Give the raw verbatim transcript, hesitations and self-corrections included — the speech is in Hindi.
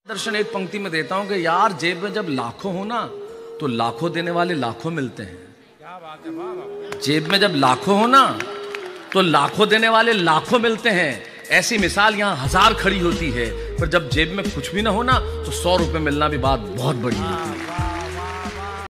दर्शन एक पंक्ति में देता हूं कि यार जेब में जब लाखों हो ना तो लाखों देने वाले लाखों मिलते हैं। क्या बात है। जेब में जब लाखों हो ना तो लाखों देने वाले लाखों मिलते हैं। ऐसी मिसाल यहाँ हजार खड़ी होती है, पर जब जेब में कुछ भी ना हो ना तो सौ रुपए मिलना भी बात बहुत बड़ी होती है।